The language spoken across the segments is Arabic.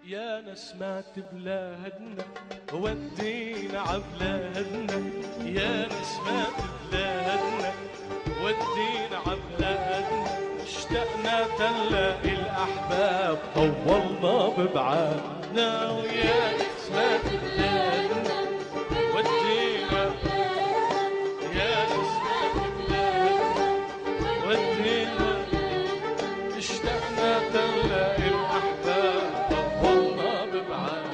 يا نسمات بلادنا ودينا عبلادنا، يا نسمات بلادنا ودينا عبلادنا، اشتقنا تنلاقي الأحباب طولنا ببعادنا. ويا نسمات بلادنا ودينا، يا نسمات بلادنا ودينا، اشتقنا تنلاقي الأحباب طولنا ببعاد.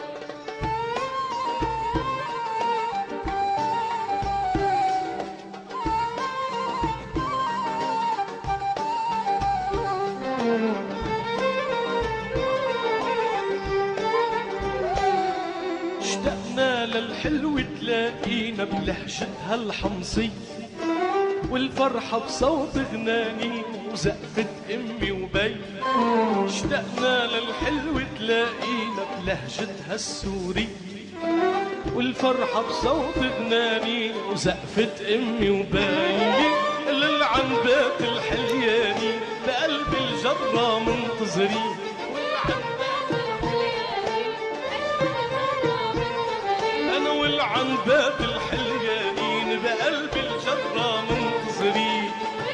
اشتقنا للحلو تلاقينا بلهجتها الحمصية، والفرحة بصوت غناني وزقفة أمي وبي. اشتقنا للحلو تلاقينا بلهجتها السورية، والفرحة بصوت غناني وزقفة أمي وبي. للعنبات الحلياني بقلب الجرة منتظرين، أنا والعنبات الحليانين بقلب الجرة منتظرين.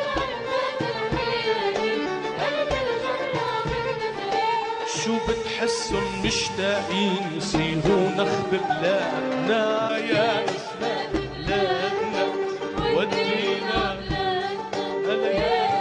شو بتحسن مشتاقين يصيروا نخب بلادنا، يا نسمات بلادنا ودينا، هلا يا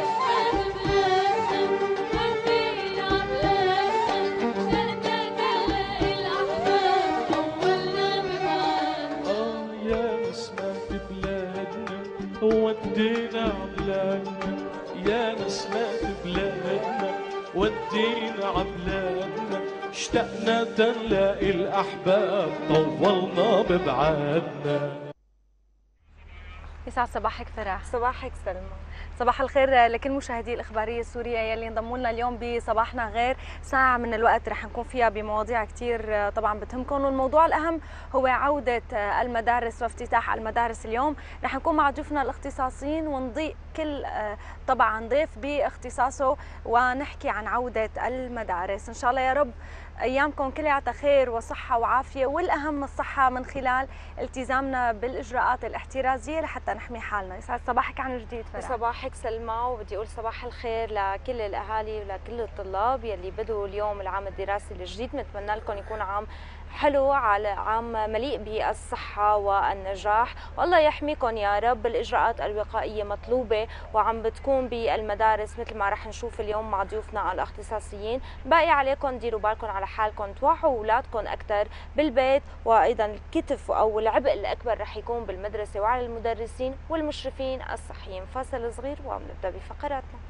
نسمات بلادنا ودينا عبلادنا، يا نسمات بلادنا ودينا عبلادنا، اشتقنا تنلاقي الأحباب طولنا ببعادنا. يسعد صباحك فرح. صباحك سلمى. صباح الخير لكل مشاهدي الإخبارية السورية يلي انضموا لنا اليوم بصباحنا غير. ساعة من الوقت رح نكون فيها بمواضيع كثير طبعا بتهمكم، والموضوع الأهم هو عودة المدارس وافتتاح المدارس اليوم. رح نكون مع ضيوفنا الاختصاصيين ونضيء كل طبعا ضيف باختصاصه ونحكي عن عودة المدارس. إن شاء الله يا رب أيامكم كلها خير وصحة وعافية، والأهم الصحة من خلال التزامنا بالإجراءات الاحترازية لحتى نحمي حالنا. يسعد صباحك عن جديد فرح. صباحك سلمى، وبدي أقول صباح الخير لكل الأهالي ولكل الطلاب يلي بدوا اليوم العام الدراسي الجديد. نتمنى لكم يكون عام حلو، على عام مليء بالصحة والنجاح، والله يحميكم يا رب. الإجراءات الوقائية مطلوبة وعم بتكون بالمدارس مثل ما رح نشوف اليوم مع ضيوفنا الاختصاصيين. باقي عليكم ديروا بالكم على حالكم، توعوا أولادكم أكثر بالبيت، وأيضا الكتف أو العبء الأكبر رح يكون بالمدرسة وعلى المدرسين والمشرفين الصحيين. فاصل صغير وبنبدأ بفقراتنا.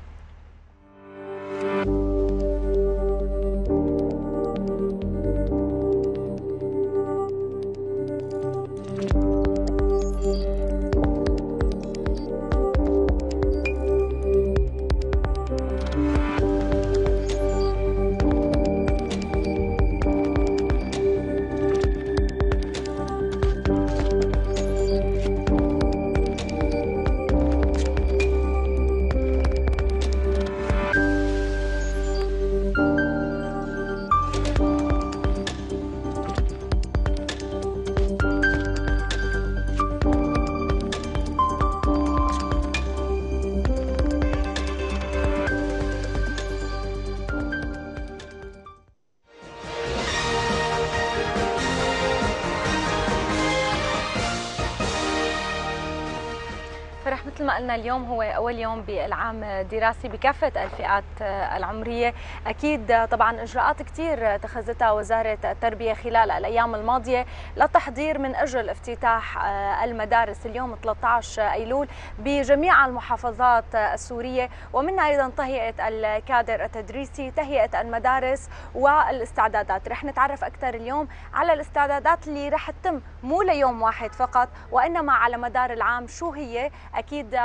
مثل ما قلنا اليوم هو أول يوم بالعام الدراسي بكافة الفئات العمرية. أكيد طبعا إجراءات كثير اتخذتها وزارة التربية خلال الأيام الماضية للتحضير من أجل افتتاح المدارس اليوم 13 أيلول بجميع المحافظات السورية، ومنها أيضا تهيئة الكادر التدريسي، تهيئة المدارس والاستعدادات. رح نتعرف أكثر اليوم على الاستعدادات اللي رح تتم مو ليوم واحد فقط، وإنما على مدار العام. شو هي؟ أكيد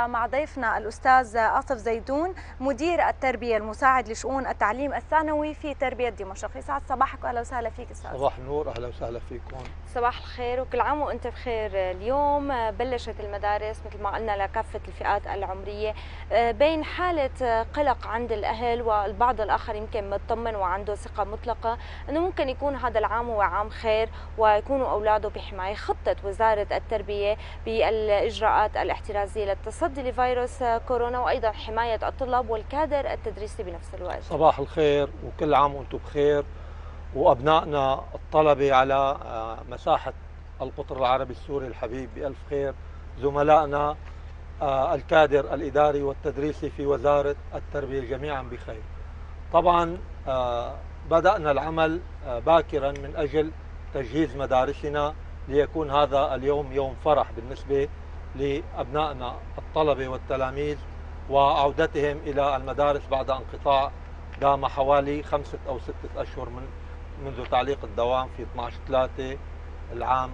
مع ضيفنا الأستاذ آصف زيدون مدير التربية المساعد لشؤون التعليم الثانوي في تربية دمشق. يسعد صباحك وأهلا وسهلا فيك أستاذ. صباح النور، أهلا وسهلا فيكم. صباح الخير وكل عام وأنت بخير. اليوم بلشت المدارس مثل ما قلنا لكافة الفئات العمرية، بين حالة قلق عند الأهل والبعض الآخر يمكن مطمن وعنده ثقة مطلقة أنه ممكن يكون هذا العام هو عام خير ويكونوا أولاده بحماية. خطة وزارة التربية بالإجراءات الاحترازية للتصدي لفيروس كورونا وأيضا حماية الطلاب والكادر التدريسي بنفس الوقت. صباح الخير وكل عام وأنتم بخير، وأبنائنا الطلبة على مساحة القطر العربي السوري الحبيب بألف خير، زملائنا الكادر الإداري والتدريسي في وزارة التربية جميعا بخير. طبعا بدأنا العمل باكرا من أجل تجهيز مدارسنا ليكون هذا اليوم يوم فرح بالنسبة لأبنائنا الطلبة والتلاميذ وعودتهم إلى المدارس بعد انقطاع دام حوالي 5 أو 6 أشهر منذ تعليق الدوام في 12/3 العام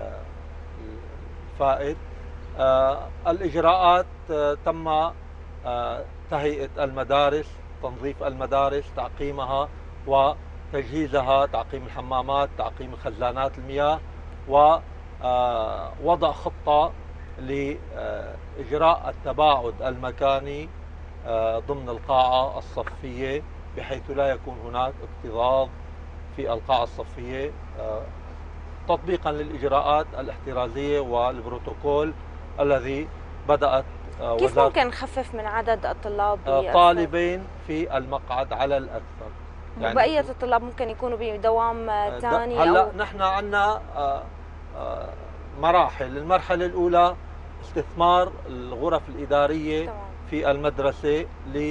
الفائت. الإجراءات تم تهيئة المدارس، تنظيف المدارس، تعقيمها وتجهيزها، تعقيم الحمامات، تعقيم خزانات المياه، ووضع خطة لإجراء التباعد المكاني ضمن القاعة الصفية بحيث لا يكون هناك اكتظاظ في القاعة الصفية، تطبيقا للإجراءات الاحترازية والبروتوكول الذي بدأت كيف ممكن نخفف من عدد الطلاب طالبين في المقعد على الأكثر؟ يعني بقية الطلاب ممكن يكونوا بدوام ثاني؟ هلا نحن عندنا مراحل. المرحلة الأولى استثمار الغرف الإدارية في المدرسة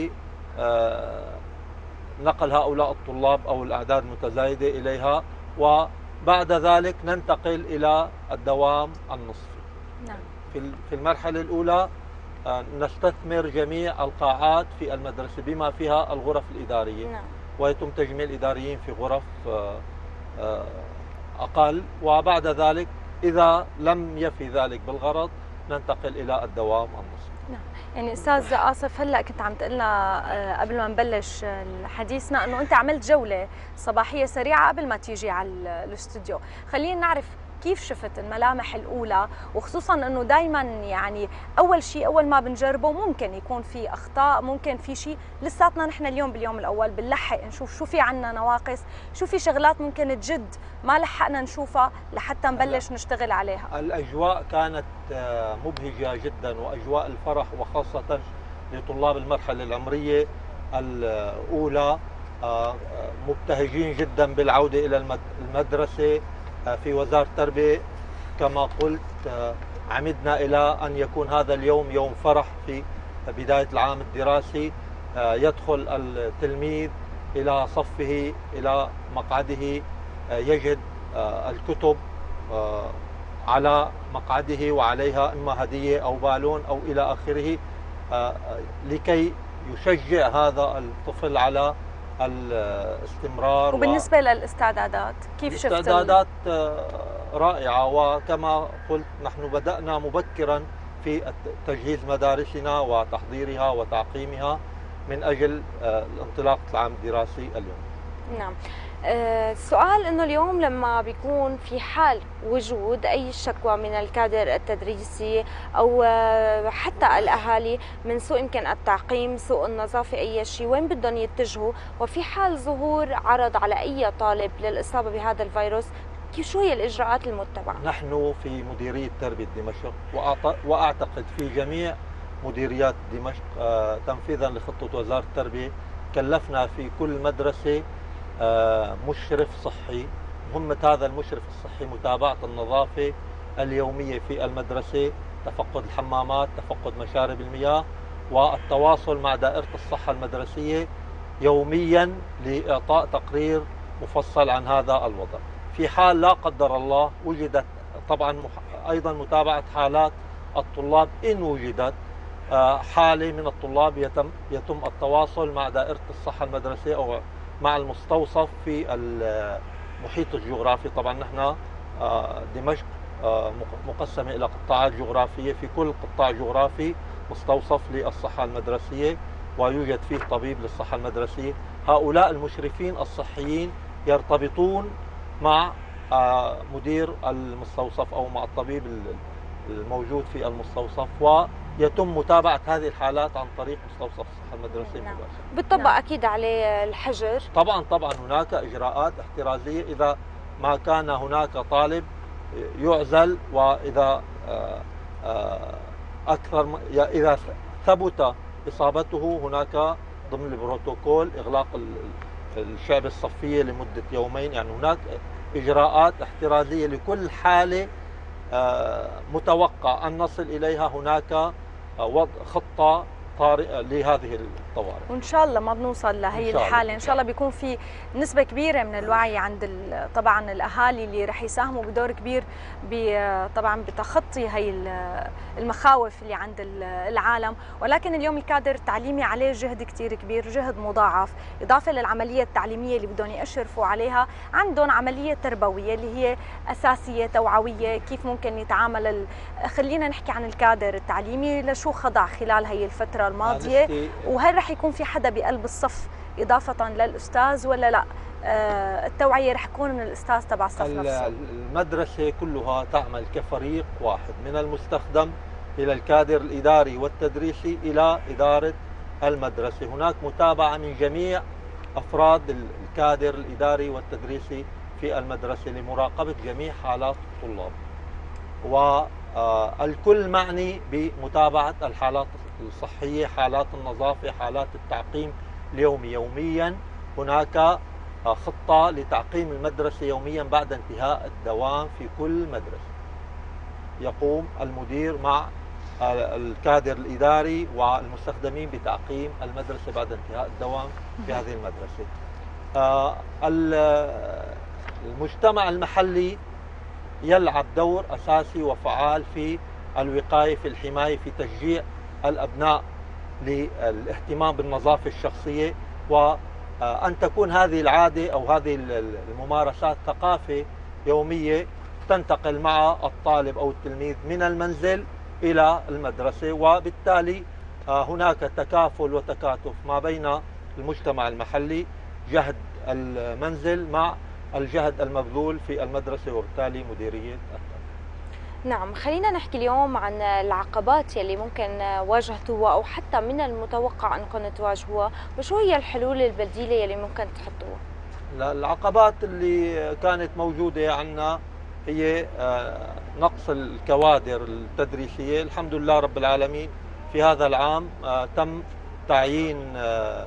لنقل هؤلاء الطلاب أو الأعداد المتزايدة إليها، وبعد ذلك ننتقل إلى الدوام النصفي. نعم. في المرحلة الأولى نستثمر جميع القاعات في المدرسة بما فيها الغرف الإدارية. نعم. ويتم تجميع الإداريين في غرف أقل، وبعد ذلك إذا لم يفي ذلك بالغرض ننتقل إلى الدوام النصفي. نعم. يعني أستاذ آصف، هلأ كنت عم تقلنا قبل ما نبلش حديثنا أنه أنت عملت جولة صباحية سريعة قبل ما تيجي على الاستوديو. خلينا نعرف كيف شفت الملامح الأولى، وخصوصا أنه دايما يعني أول شيء أول ما بنجربه ممكن يكون في أخطاء، ممكن في شيء لساتنا نحن اليوم باليوم الأول بنلحق نشوف شو في عنا نواقص، شو في شغلات ممكن تجد ما لحقنا نشوفها لحتى نبلش نشتغل عليها. الأجواء كانت مبهجة جدا، وأجواء الفرح وخاصة لطلاب المرحلة العمرية الأولى مبتهجين جدا بالعودة إلى المدرسة. في وزارة التربية كما قلت عمدنا إلى أن يكون هذا اليوم يوم فرح في بداية العام الدراسي، يدخل التلميذ إلى صفه إلى مقعده، يجد الكتب على مقعده وعليها إما هدية أو بالون أو إلى آخره، لكي يشجع هذا الطفل على الاستمرار. وبالنسبة للاستعدادات كيف شفت؟ الاستعدادات رائعة، وكما قلت نحن بدأنا مبكرا في تجهيز مدارسنا وتحضيرها وتعقيمها من أجل الانطلاق العام الدراسي اليوم. نعم. السؤال انه اليوم لما بيكون في حال وجود اي شكوى من الكادر التدريسي او حتى الاهالي من سوء يمكن التعقيم، سوء النظافه، اي شيء، وين بدهم يتجهوا؟ وفي حال ظهور عرض على اي طالب للاصابه بهذا الفيروس، شو هي الاجراءات المتبعه؟ نحن في مديريه تربيه دمشق واعتقد في جميع مديريات دمشق تنفيذا لخطه وزاره التربيه كلفنا في كل مدرسه مشرف صحي. مهمة هذا المشرف الصحي متابعة النظافة اليومية في المدرسة، تفقد الحمامات، تفقد مشارب المياه، والتواصل مع دائرة الصحة المدرسية يوميا لإعطاء تقرير مفصل عن هذا الوضع. في حال لا قدر الله وجدت طبعا أيضا متابعة حالات الطلاب، إن وجدت حالة من الطلاب يتم التواصل مع دائرة الصحة المدرسية أو مع المستوصف في المحيط الجغرافي. طبعا نحن دمشق مقسمة إلى قطاعات جغرافية، في كل قطاع جغرافي مستوصف للصحة المدرسية ويوجد فيه طبيب للصحة المدرسية. هؤلاء المشرفين الصحيين يرتبطون مع مدير المستوصف أو مع الطبيب الموجود في المستوصف، ويتم متابعة هذه الحالات عن طريق مستوصف الصحة المدرسية مباشرة. بالطبع أكيد عليه الحجر. طبعا هناك إجراءات احترازية إذا ما كان هناك طالب يعزل، وإذا إذا ثبت إصابته هناك ضمن البروتوكول إغلاق الشعب الصفية لمدة يومين. يعني هناك إجراءات احترازية لكل حالة متوقع أن نصل إليها. هناك وضع خطة طارئة لهذه الطوارئ، وإن شاء الله ما بنوصل لهي الحالة. إن شاء الله بيكون في نسبة كبيرة من الوعي عند طبعا الأهالي اللي رح يساهموا بدور كبير طبعا بتخطي هي المخاوف اللي عند العالم. ولكن اليوم الكادر التعليمي عليه جهد كتير كبير، جهد مضاعف، إضافة للعملية التعليمية اللي بدهم يشرفوا عليها، عندهم عملية تربوية اللي هي أساسية توعوية، كيف ممكن يتعامل. خلينا نحكي عن الكادر التعليمي لشو خضع خلال هي الفترة الماضية، وهل رح يكون في حدا بقلب الصف إضافة للأستاذ ولا لا؟ التوعية رح تكون من الأستاذ تبع الصف نفسه. المدرسة كلها تعمل كفريق واحد، من المستخدم إلى الكادر الإداري والتدريسي إلى إدارة المدرسة. هناك متابعة من جميع أفراد الكادر الإداري والتدريسي في المدرسة لمراقبة جميع حالات الطلاب، والكل معني بمتابعة الحالات الصحية، حالات النظافة، حالات التعقيم اليومي. يوميا هناك خطة لتعقيم المدرسة يوميا بعد انتهاء الدوام في كل مدرسة. يقوم المدير مع الكادر الإداري والمستخدمين بتعقيم المدرسة بعد انتهاء الدوام في هذه المدرسة. المجتمع المحلي يلعب دور أساسي وفعال في الوقاية، في الحماية، في تشجيع الأبناء للاهتمام بالنظافة الشخصية، وأن تكون هذه العادة أو هذه الممارسات ثقافة يومية تنتقل مع الطالب أو التلميذ من المنزل إلى المدرسة. وبالتالي هناك تكافل وتكاتف ما بين المجتمع المحلي، جهد المنزل مع الجهد المبذول في المدرسة وبالتالي مديرية التربية. نعم، خلينا نحكي اليوم عن العقبات يلي ممكن واجهتوها أو حتى من المتوقع أنكم تواجهوها، وشو هي الحلول البديلة يلي ممكن تحطوها؟ العقبات اللي كانت موجودة عندنا هي نقص الكوادر التدريسية. الحمد لله رب العالمين في هذا العام تم تعيين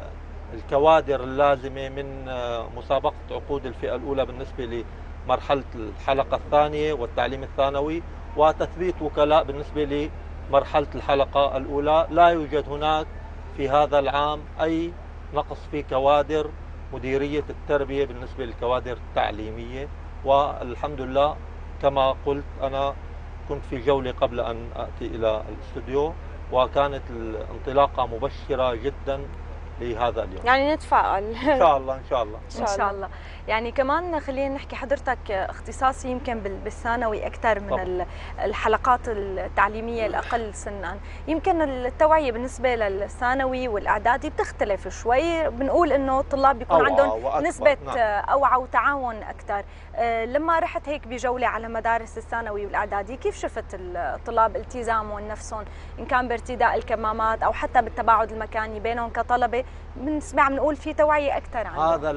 الكوادر اللازمة من مسابقة عقود الفئة الأولى بالنسبة لمرحلة الحلقة الثانية والتعليم الثانوي، وتثبيت وكلاء بالنسبة لمرحلة الحلقة الأولى. لا يوجد هناك في هذا العام أي نقص في كوادر مديرية التربية بالنسبة للكوادر التعليمية. والحمد لله كما قلت أنا كنت في جولة قبل أن أتي إلى الاستوديو، وكانت الانطلاقة مبشرة جدا لهذا اليوم. يعني نتفائل إن شاء الله. إن شاء الله. إن شاء الله. يعني كمان خلينا نحكي، حضرتك اختصاصي يمكن بالثانوي أكثر من طبعا. الحلقات التعليمية الأقل سنا، يمكن التوعية بالنسبة للثانوي والإعدادي بتختلف شوي. بنقول إنه الطلاب بيكون عندهم نسبة أوعى وتعاون أكثر. لما رحت هيك بجولة على مدارس الثانوي والإعدادي، كيف شفت الطلاب التزامهم نفسهم، إن كان بارتداء الكمامات أو حتى بالتباعد المكاني بينهم كطلبة؟ بنسمع بنقول في توعية أكثر عنهم. هذا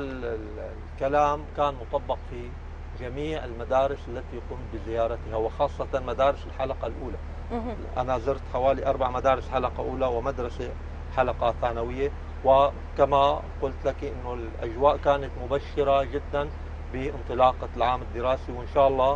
الكلام كان مطبق في جميع المدارس التي قمت بزيارتها، وخاصة مدارس الحلقة الأولى. أنا زرت حوالي 4 مدارس حلقة أولى ومدرسة حلقة ثانوية، وكما قلت لك إنه الأجواء كانت مبشرة جدا بانطلاقة العام الدراسي، وإن شاء الله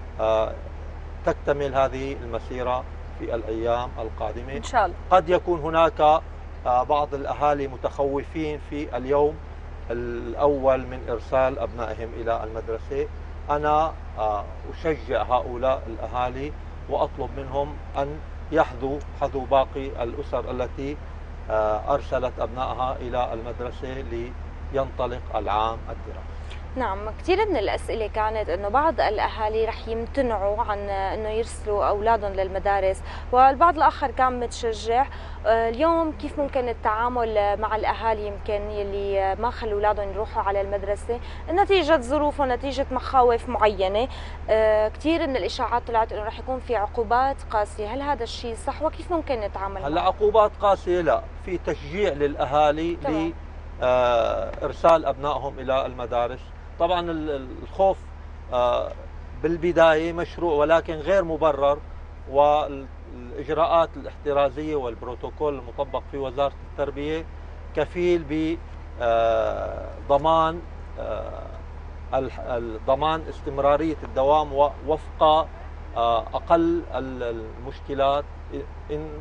تكتمل هذه المسيرة في الأيام القادمة إن شاء الله. قد يكون هناك بعض الأهالي متخوفين في اليوم الأول من إرسال أبنائهم إلى المدرسة. أنا أشجع هؤلاء الأهالي وأطلب منهم أن يحذوا حذو باقي الأسر التي أرسلت أبنائها إلى المدرسة لينطلق العام الدراسي. نعم، كثير من الأسئلة كانت أنه بعض الأهالي رح يمتنعوا عن أنه يرسلوا أولادهم للمدارس، والبعض الآخر كان متشجع. اليوم كيف ممكن التعامل مع الأهالي يمكن يلي ما خلوا أولادهم يروحوا على المدرسة نتيجة ظروف ونتيجة مخاوف معينة؟ كثير من الإشاعات طلعت أنه رح يكون في عقوبات قاسية، هل هذا الشيء صح وكيف ممكن نتعامل هلا معه؟ عقوبات قاسية لا، في تشجيع للأهالي لإرسال أبنائهم إلى المدارس. طبعا الخوف بالبداية مشروع ولكن غير مبرر، والإجراءات الاحترازية والبروتوكول المطبق في وزارة التربية كفيل بضمان ضمان استمرارية الدوام ووفق أقل المشكلات إن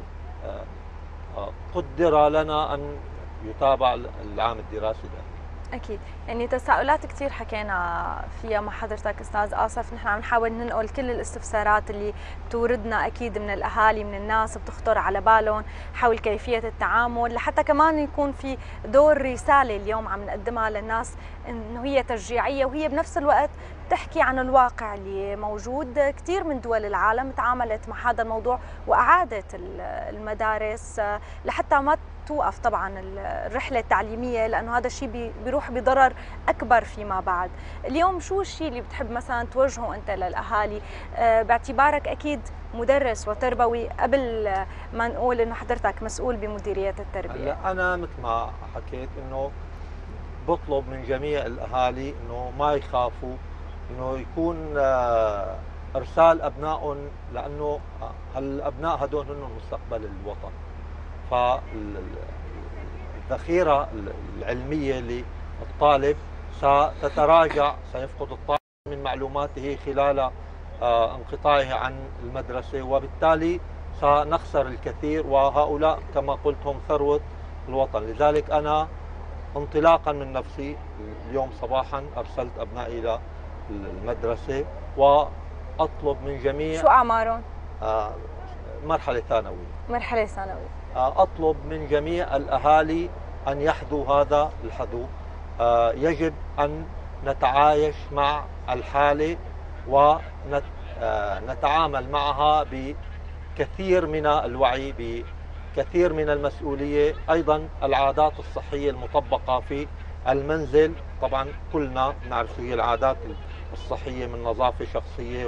قدر لنا أن يتابع العام الدراسي ده. أكيد، يعني تساؤلات كثير حكينا فيها مع حضرتك أستاذ آصف، نحن عم نحاول ننقل كل الاستفسارات اللي توردنا أكيد من الأهالي، من الناس بتخطر على بالهم حول كيفية التعامل، لحتى كمان يكون في دور رسالة اليوم عم نقدمها للناس إنه هي تشجيعية وهي بنفس الوقت تحكي عن الواقع اللي موجود. كثير من دول العالم تعاملت مع هذا الموضوع وأعادت المدارس لحتى ما توقف طبعا الرحلة التعليمية، لأنه هذا الشيء بيروح بضرر أكبر فيما بعد. اليوم شو الشيء اللي بتحب مثلا توجهه أنت للأهالي باعتبارك أكيد مدرس وتربوي، قبل ما نقول أنه حضرتك مسؤول بمديرية التربية؟ أنا مثل ما حكيت أنه بطلب من جميع الأهالي أنه ما يخافوا، أنه يكون إرسال أبنائهم، لأنه الأبناء هدول هم مستقبل الوطن. فالذخيرة العلمية للطالب ستتراجع، سيفقد الطالب من معلوماته خلال انقطاعه عن المدرسة، وبالتالي سنخسر الكثير، وهؤلاء كما قلت هم ثروة الوطن. لذلك أنا انطلاقا من نفسي اليوم صباحا أرسلت أبنائي إلى المدرسة، وأطلب من جميع شو أعمارهم؟ مرحلة ثانوية. مرحلة ثانوية. أطلب من جميع الأهالي أن يحذوا هذا الحذو. يجب أن نتعايش مع الحالة ونتعامل معها بكثير من الوعي، بكثير من المسؤولية. أيضا العادات الصحية المطبقة في المنزل، طبعا كلنا نعرف هي العادات الصحية من نظافة شخصية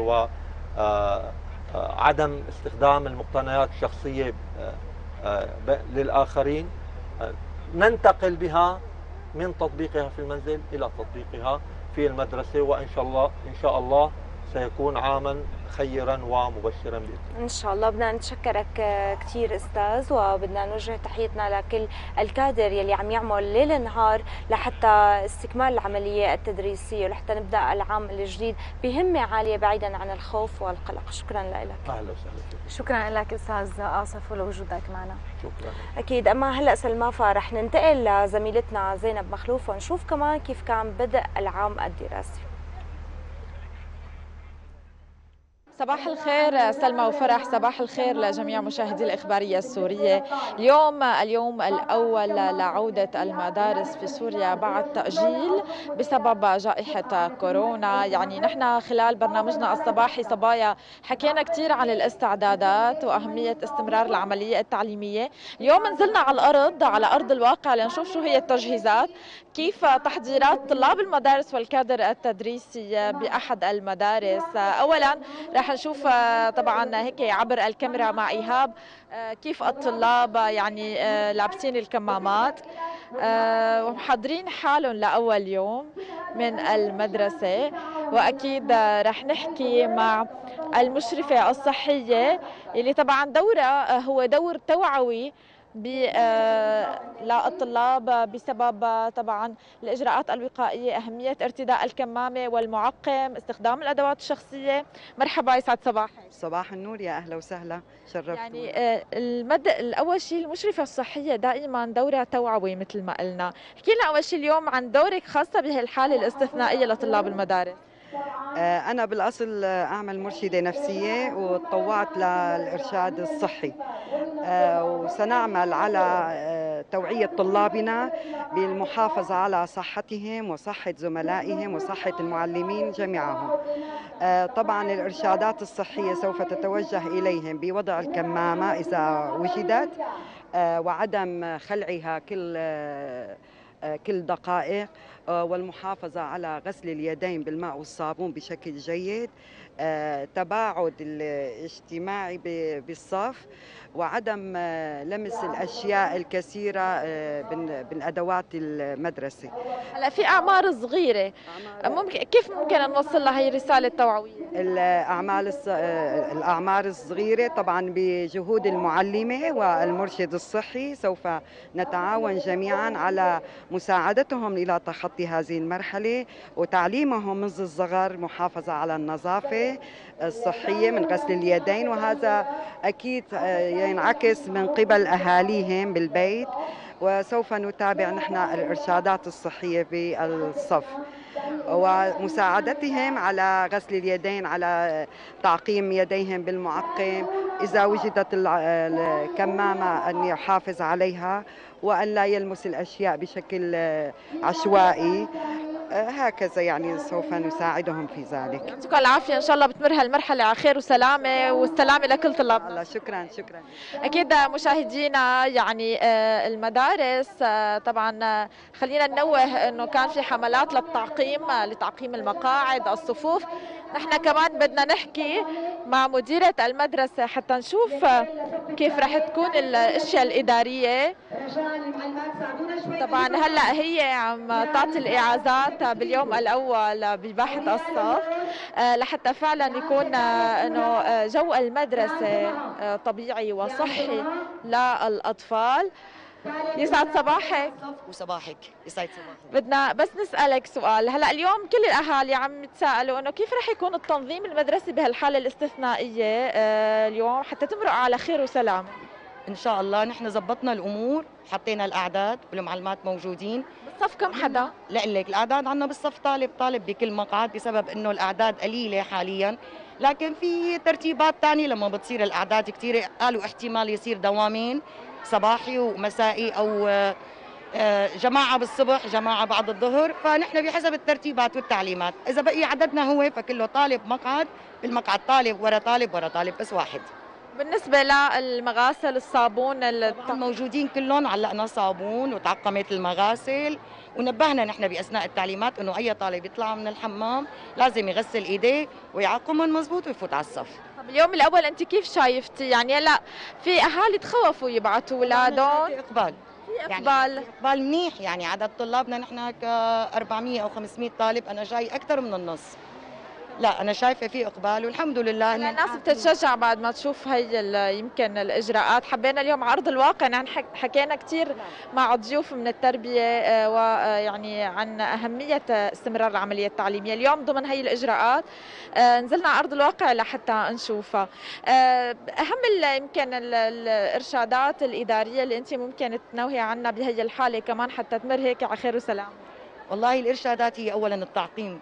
وعدم استخدام المقتنيات الشخصية للآخرين، ننتقل بها من تطبيقها في المنزل إلى تطبيقها في المدرسة، وإن شاء الله سيكون عاما خيرا ومبشرا بإذن الله. إن شاء الله. بدنا نتشكرك كثير أستاذ، وبدنا نوجه تحيتنا لكل الكادر يلي عم يعمل ليل نهار لحتى استكمال العملية التدريسية ولحتى نبدأ العام الجديد بهمة عالية بعيدا عن الخوف والقلق. شكرا لك. أهلا وسهلا فيك. شكرا لك أستاذ آصف ولوجودك معنا. شكرا. أكيد. أما هلأ سلمى، فرح ننتقل لزميلتنا زينب مخلوف ونشوف كمان كيف كان بدء العام الدراسي. صباح الخير سلمى وفرح، صباح الخير لجميع مشاهدي الإخبارية السورية. اليوم الأول لعودة المدارس في سوريا بعد تأجيل بسبب جائحة كورونا. يعني نحن خلال برنامجنا الصباحي صبايا حكينا كثير عن الاستعدادات وأهمية استمرار العملية التعليمية. اليوم نزلنا على أرض الواقع لنشوف شو هي التجهيزات، كيف تحضيرات طلاب المدارس والكادر التدريسي بأحد المدارس. أولا رح نشوف طبعا هيك عبر الكاميرا مع إيهاب كيف الطلاب يعني لابسين الكمامات ومحضرين حالهم لأول يوم من المدرسة. وأكيد رح نحكي مع المشرفة الصحية اللي طبعا دورها هو دور توعوي للطلاب بسبب طبعا الإجراءات الوقائية، أهمية ارتداء الكمامة والمعقم، استخدام الأدوات الشخصية. مرحبا، يسعد صباحك. صباح النور، يا أهلا وسهلا، شرفتوا. يعني الأول شيء المشرفة الصحية دائما دورها توعوي مثل ما قلنا. احكي لنا أول شيء اليوم عن دورك خاصة بهالحالة الاستثنائية لطلاب المدارس. أنا بالأصل أعمل مرشدة نفسية وتطوعت للإرشاد الصحي، وسنعمل على توعية طلابنا بالمحافظة على صحتهم وصحة زملائهم وصحة المعلمين جميعهم. طبعا الإرشادات الصحية سوف تتوجه إليهم بوضع الكمامة إذا وجدت، وعدم خلعها كل دقائق، والمحافظة على غسل اليدين بالماء والصابون بشكل جيد، تباعد الاجتماعي بالصف، وعدم لمس الأشياء الكثيرة بالأدوات المدرسة. هلا في أعمار صغيرة، كيف ممكن نوصل لها هي رسالة توعوية؟ الأعمار الصغيرة طبعا بجهود المعلمة والمرشد الصحي سوف نتعاون جميعا على مساعدتهم إلى تخطي هذه المرحلة، وتعليمهم منذ الصغر محافظة على النظافة الصحية من غسل اليدين، وهذا أكيد ينعكس من قبل أهاليهم بالبيت، وسوف نتابع نحن الإرشادات الصحية في الصف، ومساعدتهم على غسل اليدين، على تعقيم يديهم بالمعقم، إذا وجدت الكمامة أن يحافظ عليها وأن لا يلمس الأشياء بشكل عشوائي. هكذا يعني سوف نساعدهم في ذلك. يعطيكم العافية، إن شاء الله بتمر هالمرحلة على خير وسلامة، والسلامة لكل طلابنا. الله، شكرا شكرا. أكيد مشاهدينا، يعني المدارس طبعا خلينا ننوه أنه كان في حملات لتعقيم المقاعد، الصفوف. نحن كمان بدنا نحكي مع مديرة المدرسة حتى نشوف كيف رح تكون الأشياء الإدارية. طبعا هلأ هي عم تعطي الإعازات باليوم الأول بباحة الصف، لحتى فعلا يكون أنه جو المدرسة طبيعي وصحي للأطفال. يسعد صباحك. وصباحك يسعد صباحك. بدنا بس نسألك سؤال، هلا اليوم كل الأهالي عم يتساءلوا إنه كيف رح يكون التنظيم المدرسي بهالحالة الاستثنائية اليوم حتى تمرق على خير وسلام؟ إن شاء الله نحن زبطنا الأمور، حطينا الأعداد والمعلمات موجودين. بالصف كم حدا؟ لك الأعداد عندنا بالصف طالب بكل مقعد، بسبب إنه الأعداد قليلة حاليا، لكن في ترتيبات ثانية لما بتصير الأعداد كثيرة، قالوا احتمال يصير دوامين صباحي ومسائي، أو جماعة بالصبح جماعة بعد الظهر، فنحن بحسب الترتيبات والتعليمات. إذا بقي عددنا هو فكله طالب مقعد، بالمقعد طالب ورا طالب بس واحد. بالنسبة للمغاسل الصابون موجودين كلهم، علقنا صابون وتعقمت المغاسل، ونبهنا نحن بأثناء التعليمات إنه أي طالب يطلع من الحمام لازم يغسل إيديه ويعقمهم مزبوط ويفوت على الصف. طب اليوم الأول أنت كيف شايفتي؟ يعني هلا في أهالي تخوفوا يبعثوا أولادهم. في إقبال، إقبال منيح، يعني عدد طلابنا نحن ك 400 أو 500 طالب، أنا جاي أكثر من النص. لا أنا شايفة في إقبال والحمد لله. الناس بتتشجع بعد ما تشوف هي يمكن الإجراءات. حبينا اليوم عرض الواقع، نحن حكينا كثير مع ضيوف من التربية ويعني عن أهمية استمرار العملية التعليمية. اليوم ضمن هي الإجراءات نزلنا على أرض الواقع لحتى نشوفها. أهم يمكن الإرشادات الإدارية اللي أنت ممكن تنوهي عنها بهي الحالة كمان حتى تمر هيك على خير وسلام. والله الإرشادات هي أولا التعقيم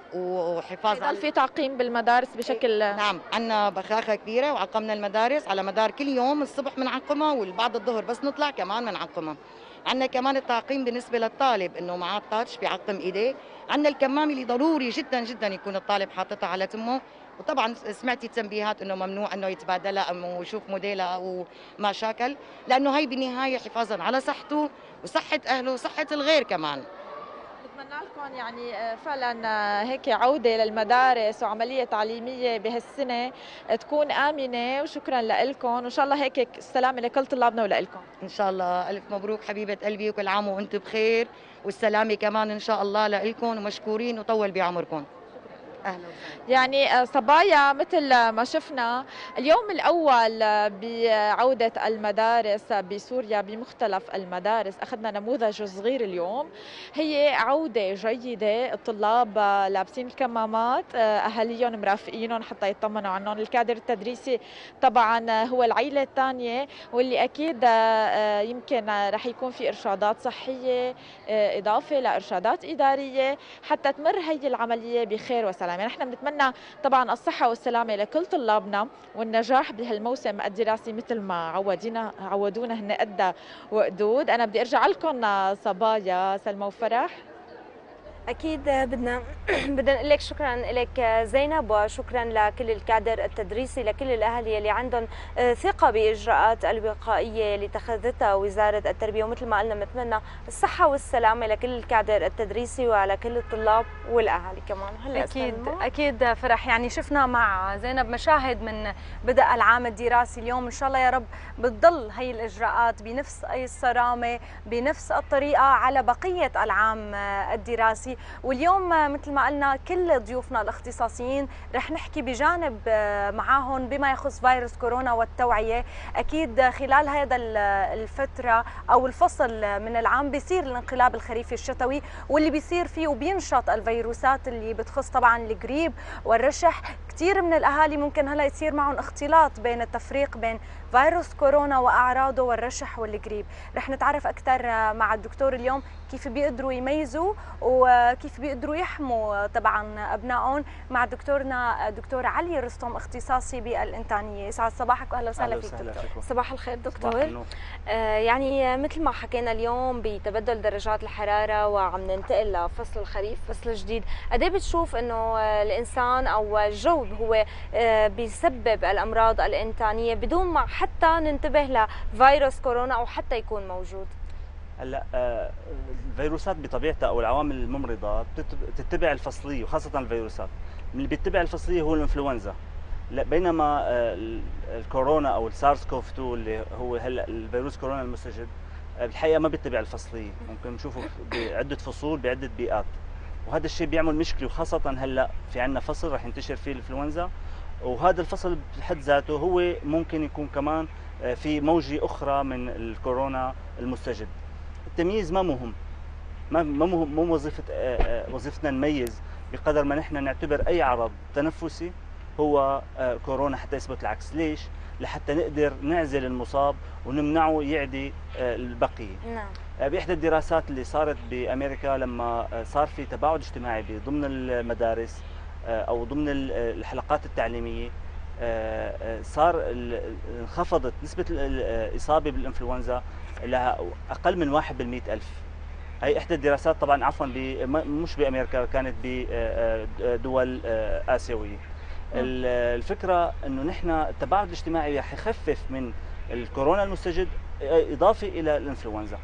وحفاظ على في تعقيم بالمدارس بشكل. نعم، عندنا بخاخه كبيره وعقمنا المدارس على مدار كل يوم، الصبح بنعقمها والبعد الظهر بس نطلع كمان بنعقمها. عندنا كمان التعقيم بالنسبه للطالب انه معاه التاتش بيعقم ايديه. عندنا الكمامه اللي ضروري جدا جدا يكون الطالب حاططها على تمه، وطبعا سمعتي تنبيهات انه ممنوع انه يتبادلها او يشوف موديلها او ما شاكل، لانه هي بالنهايه حفاظا على صحته وصحه اهله وصحه الغير كمان. بتمنى لكم يعني فعلا هيك عودة للمدارس وعملية تعليمية بهالسنة تكون آمنة، وشكرا لكم، وإن شاء الله هيك السلامة لكل طلابنا ولكم. إن شاء الله. ألف مبروك حبيبة قلبي، وكل عام وأنتم بخير، والسلامة كمان إن شاء الله لكم، ومشكورين وطول بعمركم. أهلا وسهلا. يعني صبايا مثل ما شفنا اليوم الأول بعودة المدارس بسوريا بمختلف المدارس، أخذنا نموذج صغير اليوم، هي عودة جيدة. الطلاب لابسين الكمامات، أهاليهم مرافقينهم حتى يطمنوا عنهم. الكادر التدريسي طبعا هو العيلة الثانية، واللي أكيد يمكن رح يكون في إرشادات صحية إضافة لإرشادات إدارية حتى تمر هي العملية بخير وسلام. والسلامه. نحن بنتمنى طبعا الصحه والسلامه لكل طلابنا والنجاح بهالموسم الدراسي مثل ما عودونا هن قد وقدود. انا بدي ارجع لكم صبايا سلمى وفرح. أكيد بدنا نقول لك شكرا لك زينب، وشكرا لكل الكادر التدريسي، لكل الأهالي اللي عندهم ثقة بإجراءات الوقائية اللي اتخذتها وزارة التربية. ومثل ما قلنا بنتمنى الصحة والسلامة لكل الكادر التدريسي وعلى كل الطلاب والأهالي كمان. هلا أكيد فرح، يعني شفنا مع زينب مشاهد من بدء العام الدراسي اليوم، إن شاء الله يا رب بتضل هي الإجراءات بنفس أي الصرامة بنفس الطريقة على بقية العام الدراسي. واليوم مثل ما قلنا كل ضيوفنا الاختصاصيين رح نحكي بجانب معاهم بما يخص فيروس كورونا والتوعية. أكيد خلال هذا الفترة أو الفصل من العام بيصير الانقلاب الخريفي الشتوي، واللي بيصير فيه وبينشط الفيروسات اللي بتخص طبعا الجريب والرشح. كثير من الأهالي ممكن هلا يصير معهم اختلاط بين التفريق بين فيروس كورونا وأعراضه والرشح والجريب. رح نتعرف أكثر مع الدكتور اليوم كيف بيقدروا يميزوا وكيف بيقدروا يحموا طبعا أبنائهم مع دكتورنا دكتور علي رستم، اختصاصي بالإنتانية. يسعد صباحك وأهلا وسهلا فيك دكتور. صباح الخير دكتور. يعني مثل ما حكينا اليوم بتبدل درجات الحرارة وعم ننتقل لفصل الخريف، فصل جديد، قد ايه بتشوف انه الانسان او الجو هو بيسبب الامراض الانتانية بدون ما حتى ننتبه لفيروس كورونا او حتى يكون موجود؟ هلا الفيروسات بطبيعتها او العوامل الممرضه بتتبع الفصليه، وخاصه الفيروسات اللي بيتبع الفصليه هو الانفلونزا. بينما الكورونا او السارس كوف 2 اللي هو هلا الفيروس كورونا المستجد بالحقيقه ما بيتبع الفصليه، ممكن نشوفه بعده فصول بعده بيئات، وهذا الشيء بيعمل مشكله. وخاصه هلا في عندنا فصل رح ينتشر فيه الانفلونزا، وهذا الفصل بحد ذاته هو ممكن يكون كمان في موجه اخرى من الكورونا المستجد. التمييز ما مهم، مو وظيفتنا نميز بقدر ما نحن نعتبر اي عرض تنفسي هو كورونا حتى يثبت العكس. ليش؟ لحتى نقدر نعزل المصاب ونمنعه يعدي البقيه. نعم. باحدى الدراسات اللي صارت بامريكا لما صار في تباعد اجتماعي ضمن المدارس او ضمن الحلقات التعليميه، صار انخفضت نسبه الاصابه بالانفلونزا لها اقل من 1 بال100,000. هي احدى الدراسات طبعا، عفوا مش بامريكا، كانت بدول اسيويه. الفكره انه نحن التباعد الاجتماعي رح يخفف من الكورونا المستجد اضافه الى الانفلونزا.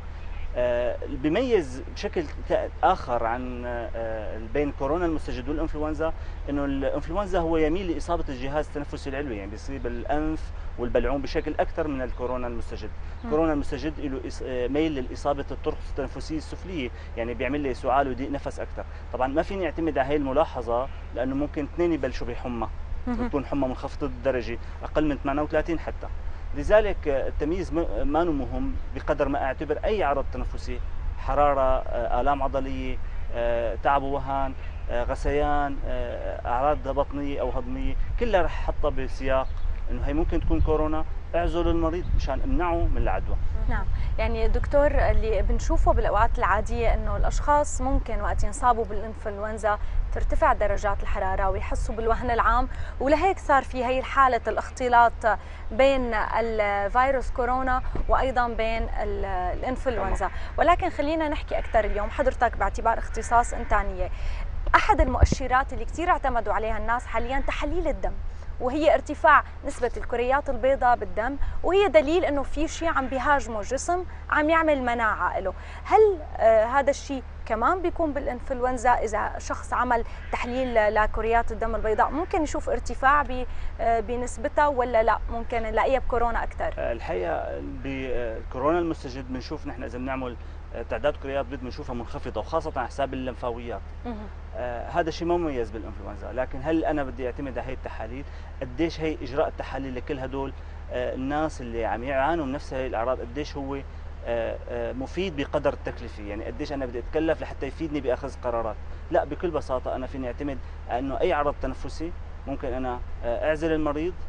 بيميز بشكل اخر عن بين كورونا المستجد والانفلونزا انه الانفلونزا هو يميل لاصابه الجهاز التنفسي العلوي، يعني بيصيب الانف والبلعوم بشكل اكثر من الكورونا المستجد. الكورونا المستجد له ميل لاصابه الطرق التنفسيه السفليه، يعني بيعمل لي سعال وضيق نفس اكثر. طبعا ما فيني اعتمد على هي الملاحظه لانه ممكن اثنين يبلشوا بحمى، بتكون حمى منخفضه الدرجه اقل من 38 حتى. لذلك التمييز ما مهم بقدر ما اعتبر اي عرض تنفسي، حراره، الام عضليه، تعب ووهان، غثيان، اعراض بطنيه او هضميه، كلها رح احطها بسياق انه هي ممكن تكون كورونا، اعزل المريض مشان امنعه من العدوى. نعم، يعني دكتور اللي بنشوفه بالاوقات العاديه انه الاشخاص ممكن وقت ينصابوا بالانفلونزا ترتفع درجات الحراره ويحسوا بالوهن العام، ولهيك صار في هي حاله الاختلاط بين الفيروس كورونا وايضا بين الانفلونزا. ولكن خلينا نحكي اكثر اليوم، حضرتك باعتبار اختصاص انتانيه، احد المؤشرات اللي كثير اعتمدوا عليها الناس حاليا تحاليل الدم، وهي ارتفاع نسبة الكريات البيضاء بالدم، وهي دليل انه في شيء عم بيهاجمه الجسم عم يعمل مناعة له. هل هذا الشيء كمان بيكون بالانفلونزا؟ اذا شخص عمل تحليل لكريات الدم البيضاء ممكن يشوف ارتفاع بنسبتها ولا لا ممكن نلاقيها بكورونا اكثر؟ الحقيقة بكورونا المستجد بنشوف نحن اذا بنعمل تعداد كريات بيض بنشوفها منخفضه، وخاصه على حساب اللمفاويات. هذا شيء مو مميز بالانفلونزا، لكن هل انا بدي اعتمد على هي التحاليل؟ قديش هي اجراء التحاليل لكل هدول الناس اللي عم يعانوا من نفس هي الاعراض، قديش هو مفيد بقدر التكلفه؟ يعني قديش انا بدي اتكلف لحتى يفيدني باخذ قرارات؟ لا، بكل بساطه انا فيني اعتمد انه اي عرض تنفسي ممكن انا اعزل المريض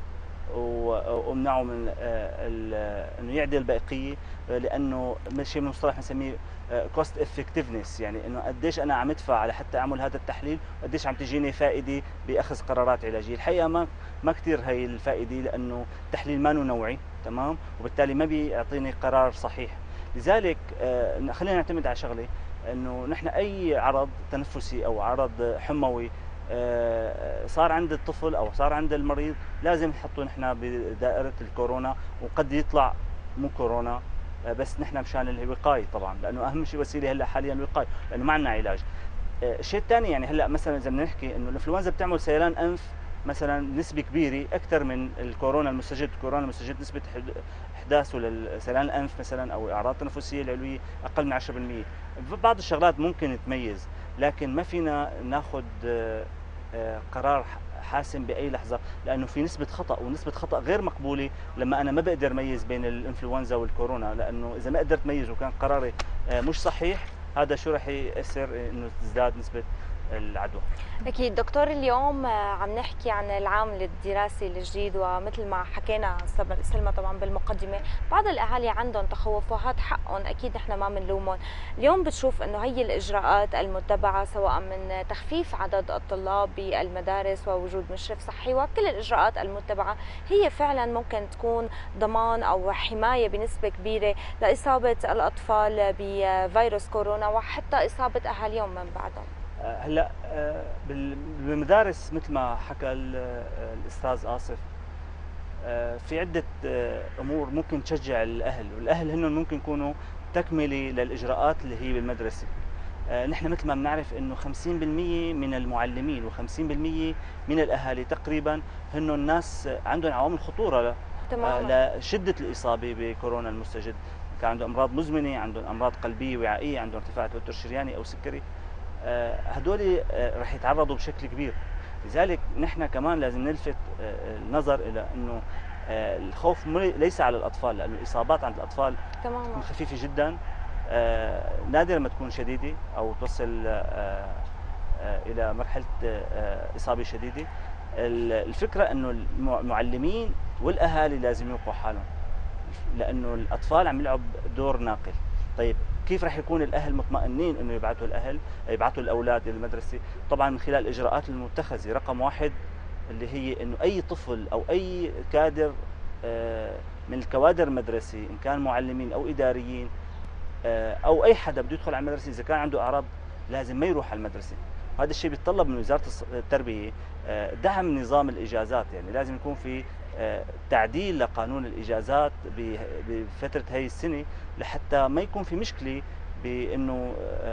وامنعه من انه يعدي البقيه، لانه شيء من مصطلح بنسميه كوست افكتفنس، يعني انه قديش انا عم ادفع على حتى اعمل هذا التحليل وقديش عم تجيني فائده باخذ قرارات علاجيه. الحقيقه ما كثير هي الفائده، لانه التحليل ما نوعي، تمام، وبالتالي ما بيعطيني قرار صحيح. لذلك خلينا نعتمد على شغله، انه نحن اي عرض تنفسي او عرض حموي صار عند الطفل او صار عند المريض لازم نحطه نحن بدائره الكورونا، وقد يطلع مو كورونا، بس نحن مشان الوقايه طبعا، لانه اهم شيء وسيله هلا حاليا الوقايه، لانه ما عندنا علاج. الشيء الثاني يعني هلا مثلا اذا بدنا نحكي انه الانفلونزا بتعمل سيلان انف مثلا نسبه كبيره اكثر من الكورونا المستجد. الكورونا المستجد نسبه احداثه لسيلان الانف مثلا او الاعراض التنفسيه العلويه اقل من 10%. بعض الشغلات ممكن تميز، لكن ما فينا ناخذ قرار حاسم باي لحظه، لانه في نسبه خطا، ونسبه خطا غير مقبوله لما انا ما بقدر اميز بين الانفلونزا والكورونا، لانه اذا ما قدرت اميز وكان قراري مش صحيح، هذا شو رح ياثر انه تزداد نسبه العدوى. اكيد دكتور، اليوم عم نحكي عن العام الدراسي الجديد، ومثل ما حكينا سلمى طبعا بالمقدمه، بعض الاهالي عندهم تخوفات حقهم، اكيد نحن ما بنلومهم. اليوم بتشوف انه هي الاجراءات المتبعه سواء من تخفيف عدد الطلاب بالمدارس ووجود مشرف صحي وكل الاجراءات المتبعه هي فعلا ممكن تكون ضمان او حمايه بنسبه كبيره لاصابه الاطفال بفيروس كورونا وحتى اصابه اهاليهم من بعدهم. هلا بالمدارس مثل ما حكى الاستاذ آصف، في عده امور ممكن تشجع الاهل، والاهل هن ممكن يكونوا تكمله للاجراءات اللي هي بالمدرسه. نحن مثل ما بنعرف انه 50% من المعلمين و50% من الاهالي تقريبا هن الناس عندهم عوامل خطوره لشده الاصابه بكورونا المستجد، كان عندهم امراض مزمنه، عندهم امراض قلبيه وعائيه، عندهم ارتفاع توتر شرياني او سكري، هدول رح يتعرضوا بشكل كبير. لذلك نحن كمان لازم نلفت النظر الى انه الخوف ليس على الاطفال، لانه الاصابات عند الاطفال تكون خفيفه جدا، نادر ما تكون شديده او توصل الى مرحله اصابه شديده. الفكره انه المعلمين والاهالي لازم يوقفوا حالهم، لانه الاطفال عم يلعب دور ناقل. طيب كيف رح يكون الاهل مطمئنين انه يبعثوا الاولاد الى المدرسه؟ طبعا من خلال الاجراءات المتخذه. رقم واحد اللي هي انه اي طفل او اي كادر من الكوادر المدرسه، ان كان معلمين او اداريين او اي حدا بده يدخل على المدرسه، اذا كان عنده اعراض لازم ما يروح على المدرسه. هذا الشيء بيتطلب من وزاره التربيه دعم نظام الاجازات، يعني لازم يكون في تعديل لقانون الاجازات بفتره هي السنه، لحتى ما يكون في مشكله بانه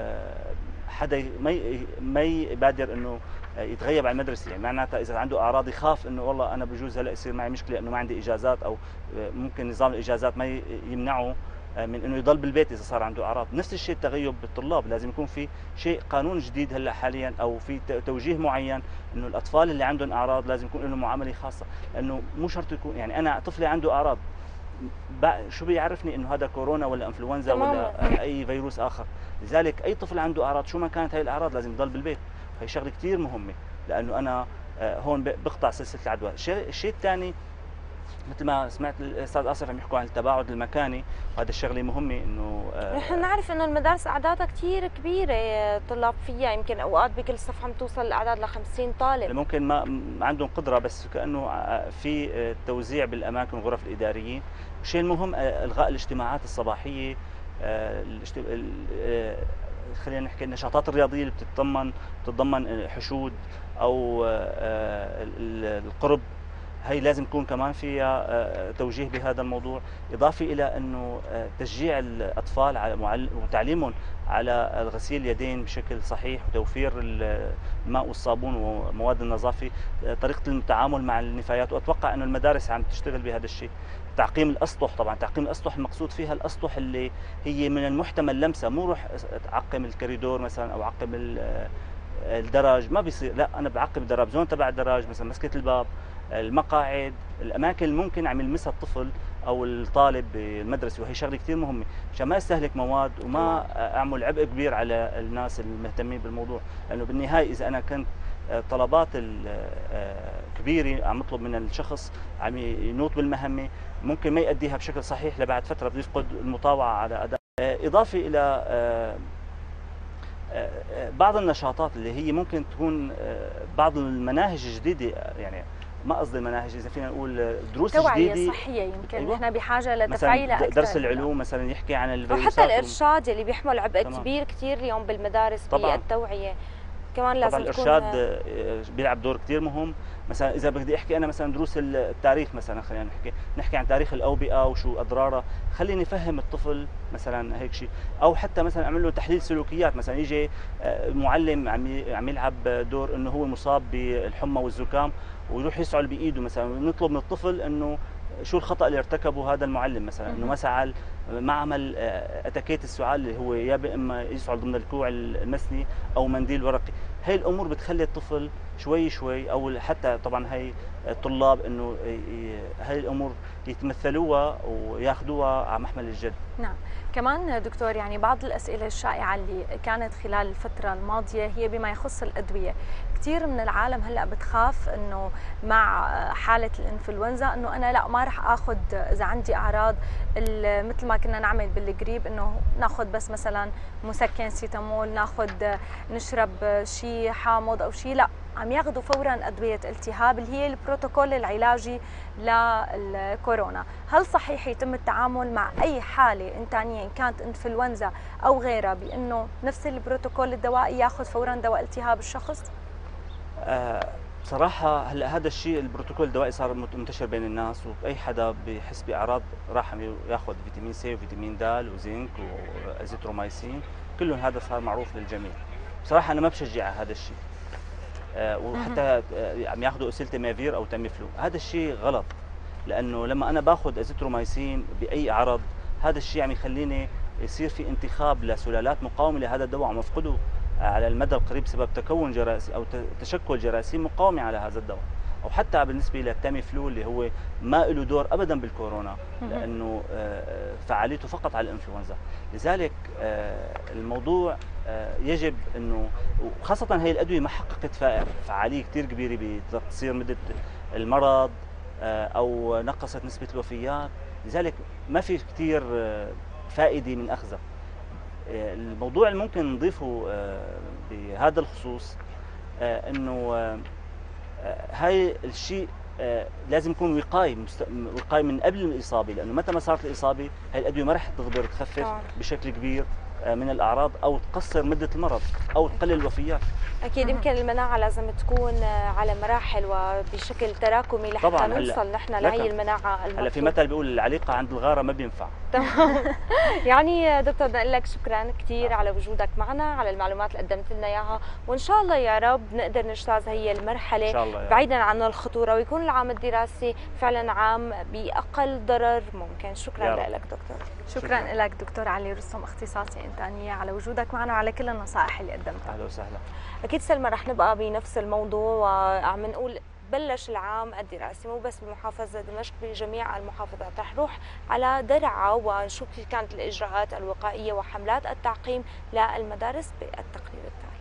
حدا ما يبادر انه يتغيب عن المدرسه. يعني معناتها اذا عنده اعراض يخاف انه والله انا بجوز هلا يصير معي مشكله انه ما عندي اجازات، او ممكن نظام الاجازات ما يمنعه من انه يضل بالبيت اذا صار عنده اعراض. نفس الشيء التغيب بالطلاب، لازم يكون في شيء قانون جديد هلا حاليا او في توجيه معين انه الاطفال اللي عندهم اعراض لازم يكون لهم معامله خاصه، لانه مو شرط يكون، يعني انا طفلي عنده اعراض شو بيعرفني انه هذا كورونا ولا انفلونزا ولا اي فيروس اخر. لذلك اي طفل عنده اعراض شو ما كانت هاي الاعراض لازم يضل بالبيت. هي شغله كثير مهمه، لانه انا هون بقطع سلسله العدوى. الشيء الثاني مثل ما سمعت الاستاذ آصف عم يحكوا عن التباعد المكاني، وهذا الشغله مهمه انه نحن نعرف انه المدارس اعدادها كثير كبيره، طلاب فيها يمكن اوقات بكل صف عم توصل الاعداد ل 50 طالب. ممكن ما عندهم قدره، بس كانه في توزيع بالاماكن والغرف الاداريين. الشيء المهم الغاء الاجتماعات الصباحيه، خلينا نحكي النشاطات الرياضيه اللي بتتضمن حشود او القرب، هي لازم يكون كمان فيها توجيه بهذا الموضوع، إضافة إلى أنه تشجيع الأطفال على وتعليمهم على غسيل اليدين بشكل صحيح، وتوفير الماء والصابون ومواد النظافة، طريقة التعامل مع النفايات. وأتوقع أنه المدارس عم تشتغل بهذا الشيء. تعقيم الأسطح، طبعا تعقيم الأسطح المقصود فيها الأسطح اللي هي من المحتمل لمسها، مو روح تعقم الكوريدور مثلا أو عقم الدرج، ما بيصير، لا أنا بعقم الدرج، زون تبع الدرج مثلا، مسكة الباب، المقاعد، الاماكن اللي ممكن عم يلمسها الطفل او الطالب بالمدرسه، وهي شغله كثير مهمه عشان ما استهلك مواد وما اعمل عبء كبير على الناس المهتمين بالموضوع، لانه بالنهايه اذا انا كنت طلبات كبيره عم اطلب من الشخص عم ينوط بالمهمه ممكن ما يؤديها بشكل صحيح، لبعد فتره بده يفقد المطاوعه على اداء. اضافه الى بعض النشاطات اللي هي ممكن تكون بعض المناهج الجديده، يعني ما قصدي المناهج، اذا فينا نقول دروس جديده توعية صحية يمكن. أيوة. نحن بحاجة لتفعيلها أكثر. درس العلوم مثلا يحكي عن الفيروسات وحتى الإرشاد اللي بيحمل عبء تمام. كبير كثير اليوم بالمدارس طبعاً. بالتوعية كمان لازم طبعا تكون الارشاد بيلعب دور كثير مهم. مثلا اذا بدي احكي انا مثلا دروس التاريخ، مثلا خلينا نحكي عن تاريخ الاوبئه وشو اضرارها، خليني افهم الطفل مثلا هيك شيء، او حتى مثلا اعمل له تحليل سلوكيات، مثلا يجي معلم عم يلعب دور انه هو مصاب بالحمى والزكام ويروح يسعل بايده، مثلا نطلب من الطفل انه شو الخطا اللي ارتكبه هذا المعلم، مثلا انه ما سعل، ما عمل اتاكيت السعال اللي هو يا اما يسعل ضمن الكوع المسني او منديل ورقي. هي الامور بتخلي الطفل شوي شوي، او حتى طبعا هي الطلاب انه هي الامور يتمثلوها وياخذوها على محمل الجد. نعم. كمان دكتور، يعني بعض الأسئلة الشائعة اللي كانت خلال الفترة الماضية هي بما يخص الأدوية. كثير من العالم هلأ بتخاف أنه مع حالة الإنفلونزا أنه أنا لا ما رح أخذ إذا عندي أعراض مثل ما كنا نعمل بالقريب، أنه ناخذ بس مثلا مسكن سيتامول، نشرب شيء حامض أو شيء، لا عم ياخذوا فورا أدوية التهاب اللي هي البروتوكول العلاجي للكورونا. هل صحيح يتم التعامل مع أي حالة إنسانية إن كانت إنفلونزا أو غيرها بأنه نفس البروتوكول الدوائي ياخذ فورا دواء التهاب الشخص؟ بصراحة هلا هذا الشيء البروتوكول الدوائي صار منتشر بين الناس، وأي حدا بحس بأعراض راح ياخذ فيتامين سي وفيتامين د وزنك وازيترومايسين، كلهم هذا صار معروف للجميع. بصراحة أنا ما بشجع هذا الشيء. وحتى عم ياخذوا اسيلتاميفير او تاميفلو، هذا الشيء غلط، لانه لما انا باخذ ازيترومايسين باي عرض هذا الشيء عم يخليني يصير في انتخاب لسلالات مقاومه لهذا الدواء، عم افقده على المدى القريب بسبب تكون جراثيم او تشكل جراثيم مقاومه على هذا الدواء. او حتى بالنسبه للتاميفلو اللي هو ما له دور ابدا بالكورونا، لانه فعاليته فقط على الانفلونزا. لذلك الموضوع يجب انه، وخاصه هي الادويه ما حققت فعاليه كثير كبيره بتصير مده المرض او نقصت نسبه الوفيات، لذلك ما في كثير فائده من اخذها. الموضوع اللي ممكن نضيفه بهذا الخصوص انه هاي الشيء لازم يكون وقاية من قبل الإصابة، لأنه متى ما صارت الإصابة هاي الأدوية ما رح تقدر تخفف بشكل كبير من الأعراض أو تقصر مدة المرض أو تقلل الوفيات. أكيد يمكن المناعة لازم تكون على مراحل وبشكل تراكمي لحتى نوصل نحن لهي المناعة المطلوبة. هلا في مثل بيقول العليقة عند الغارة ما بينفع. تمام. يعني دكتور بدنا نقول لك شكرا كثير على وجودك معنا، على المعلومات اللي قدمت لنا اياها، وان شاء الله يا رب نقدر نجتاز هي المرحلة إن شاء الله بعيدا عن الخطورة، ويكون العام الدراسي فعلا عام بأقل ضرر ممكن. شكرا لك دكتور. شكرا لك دكتور علي رستم، اختصاصي إنسانية، على وجودك معنا وعلى كل النصائح اللي قدمتها. اهلا وسهلا. اكيد سلمى رح نبقى بنفس الموضوع، وعم نقول بلش العام الدراسي مو بس بمحافظة دمشق، بجميع المحافظات رح نروح على درعا ونشوف كيف كانت الإجراءات الوقائية وحملات التعقيم للمدارس بالتقرير التالي.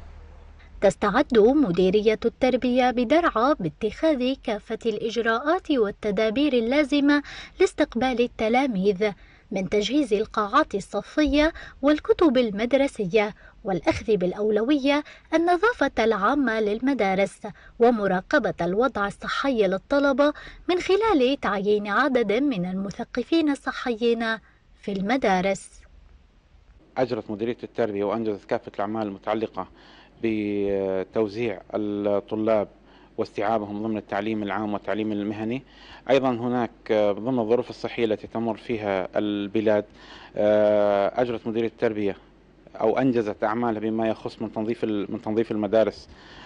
تستعد مديرية التربية بدرعا باتخاذ كافة الإجراءات والتدابير اللازمة لاستقبال التلاميذ، من تجهيز القاعات الصفية والكتب المدرسية، والأخذ بالأولوية النظافة العامة للمدارس، ومراقبة الوضع الصحي للطلبة من خلال تعيين عدد من المثقفين الصحيين في المدارس. أجرت مديرية التربية وأنجزت كافة الأعمال المتعلقة بتوزيع الطلاب واستيعابهم ضمن التعليم العام والتعليم المهني. أيضا هناك ضمن الظروف الصحية التي تمر فيها البلاد أجرت مديرية التربية أو أنجزت أعمالها بما يخص من تنظيف المدارس،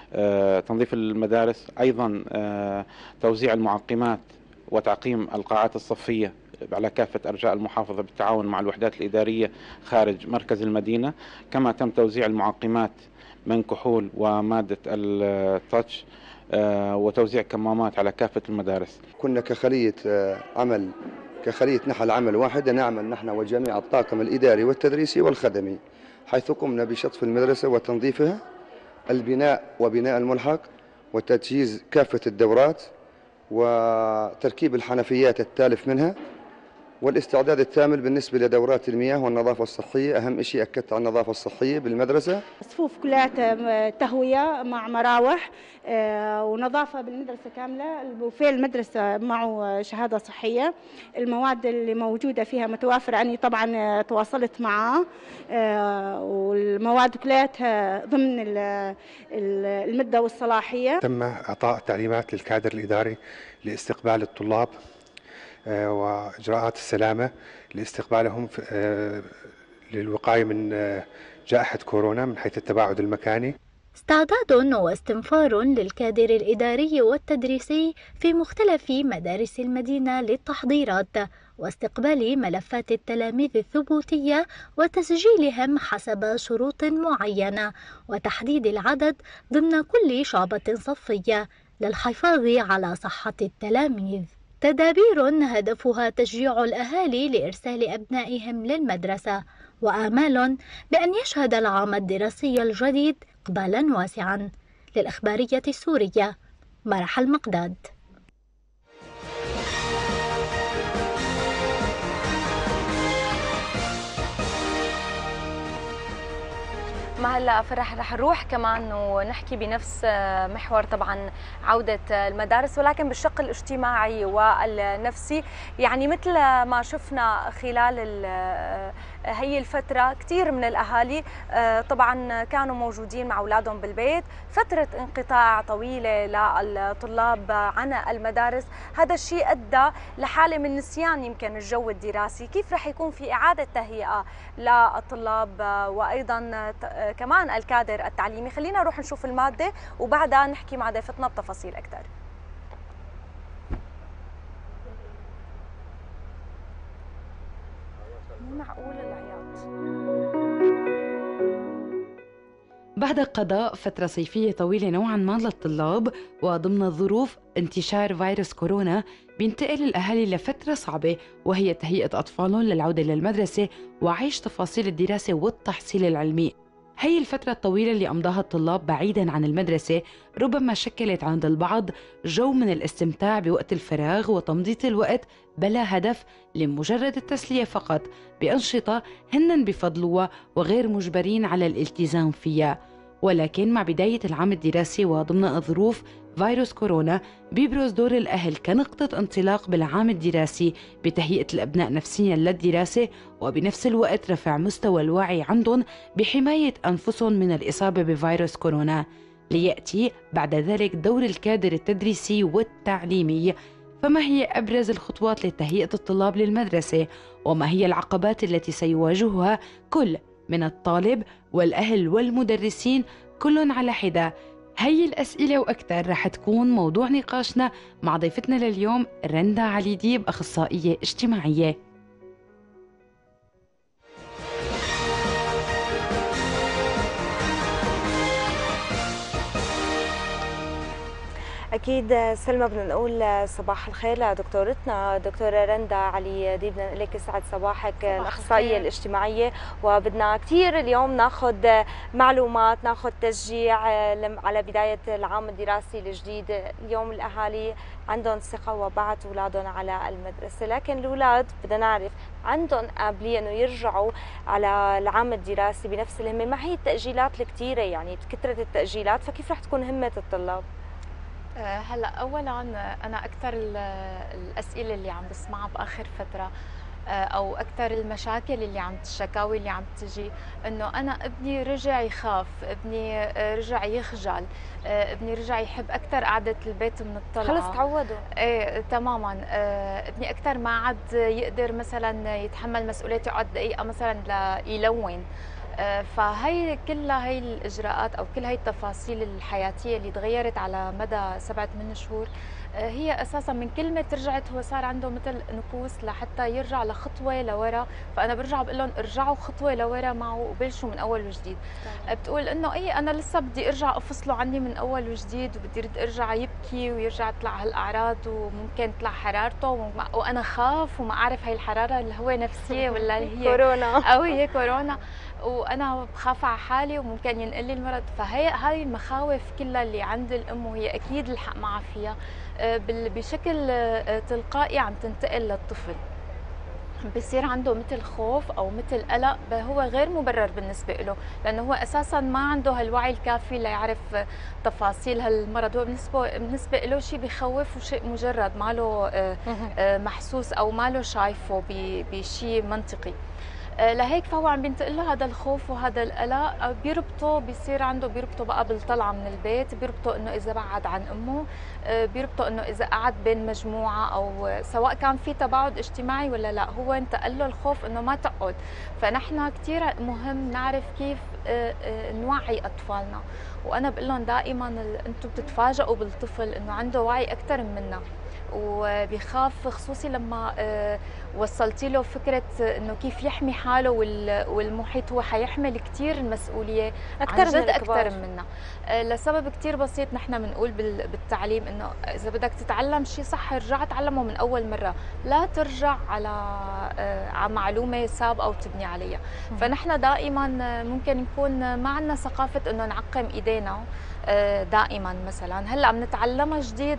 أيضا توزيع المعقمات وتعقيم القاعات الصفية على كافة أرجاء المحافظة بالتعاون مع الوحدات الإدارية خارج مركز المدينة، كما تم توزيع المعقمات من كحول ومادة التاتش وتوزيع كمامات على كافة المدارس. كنا كخلية عمل كخلية نحل عمل واحدة نعمل نحن وجميع الطاقم الإداري والتدريسي والخدمي، حيث قمنا بشطف المدرسة وتنظيفها، البناء وبناء الملحق، وتجهيز كافة الدورات، وتركيب الحنفيات التالف منها، والاستعداد التام بالنسبة لدورات المياه والنظافة الصحية. أهم شيء أكدت على النظافة الصحية بالمدرسة. صفوف كلها تهوية مع مراوح ونظافة بالمدرسة كاملة. البوفيه المدرسة معه شهادة صحية. المواد اللي موجودة فيها متوافرة، أنا طبعا تواصلت معه، والمواد كلها ضمن المدة والصلاحية. تم إعطاء تعليمات للكادر الإداري لاستقبال الطلاب وإجراءات السلامة لاستقبالهم للوقاية من جائحة كورونا من حيث التباعد المكاني. استعداد واستنفار للكادر الإداري والتدريسي في مختلف مدارس المدينة للتحضيرات واستقبال ملفات التلاميذ الثبوتية وتسجيلهم حسب شروط معينة وتحديد العدد ضمن كل شعبة صفية للحفاظ على صحة التلاميذ. تدابير هدفها تشجيع الأهالي لإرسال أبنائهم للمدرسة، وآمال بأن يشهد العام الدراسي الجديد إقبالا واسعا. للإخبارية السورية، مرح المقداد. ما هلا فرح رح نروح كمان ونحكي بنفس محور طبعا عودة المدارس، ولكن بالشق الاجتماعي والنفسي. يعني مثل ما شفنا خلال هي الفترة كثير من الأهالي طبعا كانوا موجودين مع أولادهم بالبيت، فترة انقطاع طويلة للطلاب عن المدارس، هذا الشيء أدى لحالة من نسيان يمكن الجو الدراسي. كيف رح يكون في إعادة تهيئة للطلاب وأيضا كمان الكادر التعليمي؟ خلينا نروح نشوف المادة وبعدها نحكي مع ضيفتنا بتفاصيل أكثر. مو معقول العياط. بعد قضاء فترة صيفية طويلة نوعا ما للطلاب وضمن ظروف انتشار فيروس كورونا، بينتقل الأهالي لفترة صعبة وهي تهيئة أطفالهم للعودة للمدرسة وعيش تفاصيل الدراسة والتحصيل العلمي. هي الفترة الطويلة اللي أمضاها الطلاب بعيداً عن المدرسة ربما شكلت عند البعض جو من الاستمتاع بوقت الفراغ وتمضية الوقت بلا هدف لمجرد التسلية فقط بأنشطة هن بفضلوها وغير مجبرين على الالتزام فيها. ولكن مع بداية العام الدراسي وضمن ظروف فيروس كورونا بيبرز دور الأهل كنقطة انطلاق بالعام الدراسي بتهيئة الأبناء نفسيا للدراسة، وبنفس الوقت رفع مستوى الوعي عندهم بحماية أنفسهم من الإصابة بفيروس كورونا، ليأتي بعد ذلك دور الكادر التدريسي والتعليمي. فما هي أبرز الخطوات لتهيئة الطلاب للمدرسة؟ وما هي العقبات التي سيواجهها كل من الطالب والأهل والمدرسين كل على حدة؟ هي الأسئلة وأكثر رح تكون موضوع نقاشنا مع ضيفتنا لليوم رندا علي ديب، أخصائية اجتماعية. أكيد سلمى، بدنا نقول صباح الخير لدكتورتنا دكتورة رندا علي ديب. بدنا نقول لك يسعد صباحك، الأخصائية الاجتماعية، وبدنا كثير اليوم ناخذ معلومات، ناخذ تشجيع على بداية العام الدراسي الجديد. اليوم الأهالي عندهم ثقة وبعثوا أولادهم على المدرسة، لكن الأولاد بدنا نعرف عندهم قابلية إنه يرجعوا على العام الدراسي بنفس الهمة. ما هي التأجيلات الكثيرة، يعني كثرة التأجيلات، فكيف رح تكون همة الطلاب؟ هلا اولا انا اكثر الاسئله اللي عم بسمعها باخر فتره او اكثر المشاكل اللي الشكاوي اللي عم تجي انه انا ابني رجع يخاف، ابني رجع يخجل، ابني رجع يحب اكثر قعده البيت من الطلعه. خلص تعودوا. ايه تماما. ابني اكثر ما عاد يقدر مثلا يتحمل مسؤوليته يقعد دقيقه مثلا ليلون. فهي كلها هي الإجراءات أو كل هي التفاصيل الحياتية اللي تغيرت على مدى 7-8 شهور هي أساسا من كلمة رجعت هو صار عنده مثل نكوس لحتى يرجع لخطوة لورا. فأنا برجع بقول لهم ارجعوا خطوة لورا معه وبلشوا من أول وجديد. بتقول إنه إيه أنا لسه بدي أرجع أفصله عني من أول وجديد وبدي أرجع يبكي ويرجع يطلع هالاعراض، وممكن تطلع حرارته وانا خاف وما اعرف هي الحراره اللي هو نفسيه ولا هي كورونا او هي كورونا، وانا بخاف على حالي وممكن ينقل لي المرض. هاي المخاوف كلها اللي عند الام وهي اكيد الحق معها فيها بشكل تلقائي عم تنتقل للطفل، بصير عنده مثل خوف او مثل قلق هو غير مبرر بالنسبه له، لانه هو اساسا ما عنده هالوعي الكافي ليعرف تفاصيل هالمرض. هو بالنسبه له شيء بخوف وشيء مجرد ما له محسوس او ما له شايفه بشيء منطقي. لهيك فهو عم بينتقل له هذا الخوف وهذا القلق، بيصير عنده بيربطه بقى بالطلعه من البيت، بيربطه انه اذا بعد عن امه، بيربطه انه اذا قعد بين مجموعه او سواء كان في تباعد اجتماعي ولا لا، هو انتقل له الخوف انه ما تقعد. فنحن كثير مهم نعرف كيف نوعي اطفالنا، وانا بقول لهم دائما انتم بتتفاجئوا بالطفل انه عنده وعي اكثر منا وبيخاف، خصوصي لما وصلتي له فكره انه كيف يحمي حاله والمحيط، هو حيحمل كثير المسؤوليه اكثر منا لسبب كثير بسيط. نحن بنقول بالتعليم انه اذا بدك تتعلم شيء صح ارجع تعلمه من اول مره، لا ترجع على معلومه سابقه وتبني عليها. فنحن دائما ممكن نكون ما عندنا ثقافه انه نعقم ايدينا دائما، مثلا هلا عم نتعلمها جديد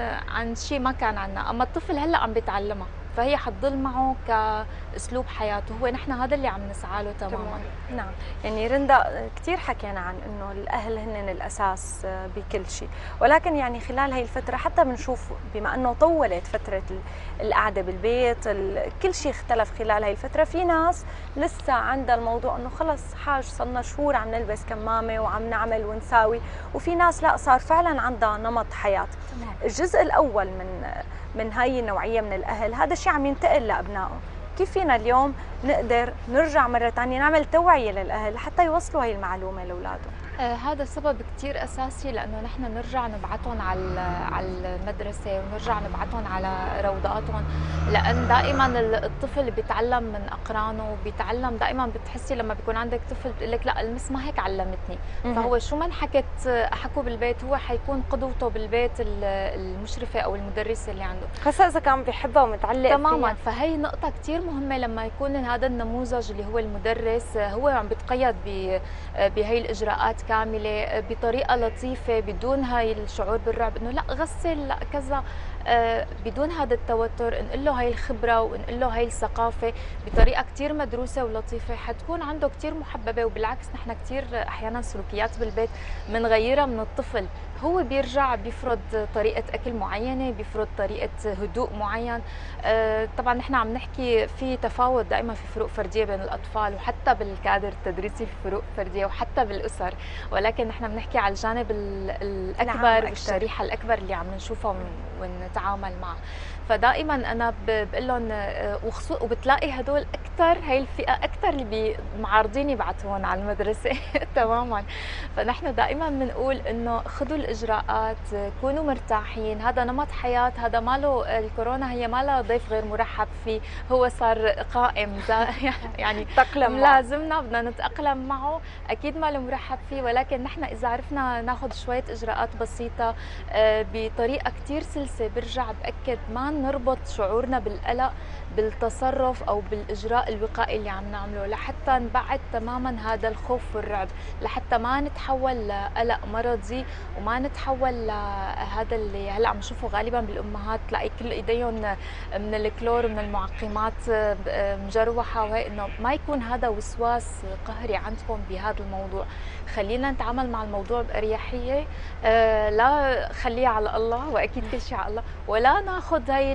عن شيء ما كان عندنا، اما الطفل هلا عم بيتعلمها فهي حتضل معه كاسلوب حياته، هو نحن هذا اللي عم نسعى له تماما. نعم، يعني رندا كثير حكينا عن انه الاهل هن الاساس بكل شيء، ولكن يعني خلال هي الفتره حتى بنشوف بما انه طولت فتره القعده بالبيت، كل شيء اختلف خلال هي الفتره. في ناس لسه عندها الموضوع انه خلص حاج صرنا شهور عم نلبس كمامه وعم نعمل ونساوي، وفي ناس لا صار فعلا عندها نمط حياه. الجزء الاول من هاي النوعيه من الاهل هذا الشيء عم ينتقل لابنائه، كيف فينا اليوم نقدر نرجع مرة ثانية نعمل توعية للأهل حتى يوصلوا هي المعلومة لأولادهم؟ هذا سبب كتير أساسي، لأنه نحن نرجع نبعتهم على المدرسة ونرجع نبعتهم على روضاتهم، لأن دائما الطفل بيتعلم من أقرانه، بيتعلم دائما. بتحسي لما بيكون عندك طفل بتقول لك لا المس ما هيك علمتني، فهو شو ما حكوا بالبيت هو حيكون قدوته بالبيت المشرفة أو المدرسة اللي عنده، خاصة إذا كان بيحبها ومتعلق تماما. فهي نقطة كتير مهمة لما يكون هذا النموذج اللي هو المدرس هو عم بيتقيد بهي الإجراءات كاملة بطريقة لطيفة، بدون هاي الشعور بالرعب انه لا غسل لا كذا، بدون هذا التوتر، نقول له هاي الخبرة ونقول له هاي الثقافة بطريقة كتير مدروسة ولطيفة، حتكون عنده كتير محببة. وبالعكس نحن كتير احيانا سلوكيات بالبيت بنغيرها من الطفل، هو بيرجع بيفرض طريقة أكل معينة، بيفرض طريقة هدوء معين. طبعا نحن عم نحكي في تفاوت دائما، في فروق فردية بين الأطفال وحتى بالكادر التدريسي في فروق فردية وحتى بالأسر، ولكن نحن بنحكي على الجانب الأكبر والشريحة الأكبر اللي عم نشوفها ونتعامل معه. فدائما انا بقول لهم وبتلاقي هدول اكثر، هي الفئه اكثر اللي معارضين يبعثوهم على المدرسه تماما. فنحن دائما بنقول انه خذوا الاجراءات، كونوا مرتاحين، هذا نمط حياه، هذا ما له الكورونا، هي ما لها ضيف غير مرحب فيه، هو صار قائم يعني لازمنا بدنا نتاقلم معه، اكيد ما له مرحب فيه. ولكن نحن اذا عرفنا ناخذ شويه اجراءات بسيطه بطريقه كثير سلسه، برجع باكد ما نربط شعورنا بالقلق بالتصرف او بالاجراء الوقائي اللي عم نعمله، لحتى نبعد تماما هذا الخوف والرعب، لحتى ما نتحول لقلق مرضي وما نتحول لهذا اللي هلا عم نشوفه غالبا بالامهات، تلاقي كل ايديهم من الكلور ومن المعقمات مجروحه، وهي انه ما يكون هذا وسواس قهري عندكم بهذا الموضوع. خلينا نتعامل مع الموضوع باريحيه، لا خليه على الله، واكيد كل شيء على الله، ولا ناخذ هاي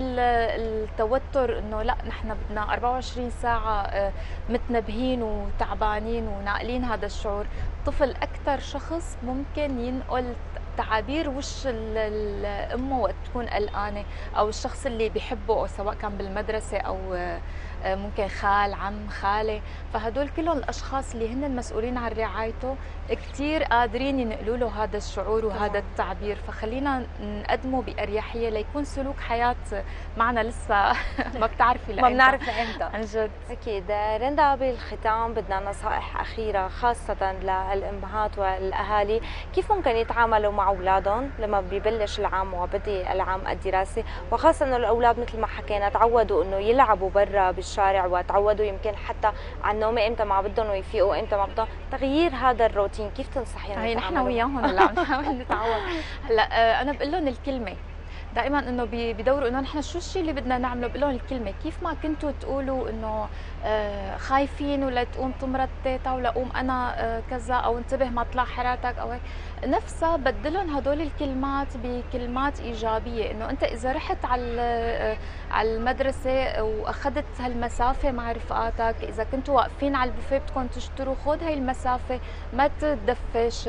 التوتر انه لا نحن بدنا 24 ساعه متنبهين وتعبانين وناقلين هذا الشعور. الطفل اكثر شخص ممكن ينقل تعابير وش الام وقت تكون قلقانه، او الشخص اللي بيحبه، أو سواء كان بالمدرسه او ممكن خال، عم، خالة، فهدول كلهم الأشخاص اللي هن المسؤولين عن رعايته كتير قادرين ينقلوا له هذا الشعور وهذا التعبير، فخلينا نقدمه بأريحية ليكون سلوك حياة معنا لسه ما بتعرفي لأمتى، ما بنعرف لأمتى عن جد. أكيد. رندا، بالختام بدنا نصائح أخيرة خاصة للأمهات والأهالي، كيف ممكن يتعاملوا مع أولادهم لما بيبلش العام وبدي العام الدراسي، وخاصة إنه الأولاد مثل ما حكينا تعودوا إنه يلعبوا برا بالشارع، وتعودوا يمكن حتى على النوم إمتى ما بدهم ويفيقوا إمتى ما بدهم، تغيير هذا الروتين كيف تنصحيهم؟ هي نحن وياهم هلا عم نحاول نتعود. هلا أنا بقول لهم الكلمة دائما انه بدوروا انه نحن شو الشيء اللي بدنا نعمله، بقول لهم الكلمه، كيف ما كنتوا تقولوا انه خايفين ولا تقوم تمرض تيتا ولا قوم انا كذا او انتبه ما طلع حرارتك او هيك، نفسها بدلهم هدول الكلمات بكلمات ايجابيه، انه انت اذا رحت على المدرسه واخذت هالمسافه مع رفقاتك، اذا كنتوا واقفين على البوفيه بدكم تشتروا خذ هاي المسافه، ما تدفش،